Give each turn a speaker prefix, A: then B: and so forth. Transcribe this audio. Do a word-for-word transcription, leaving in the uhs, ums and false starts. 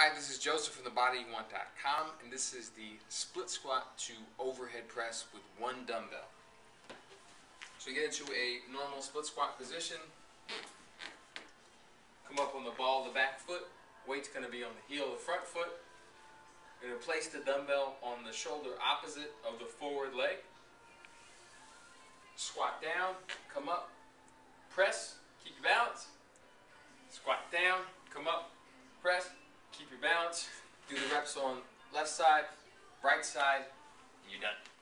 A: Hi, this is Joseph from the body you want dot com, and this is the split squat to overhead press with one dumbbell. So you get into a normal split squat position, come up on the ball of the back foot, weight's going to be on the heel of the front foot. You're going to place the dumbbell on the shoulder opposite of the forward leg. Squat down, come up, press, keep your balance. Squat down, come up, press, keep your balance. Do the reps on left side, right side, and you're done.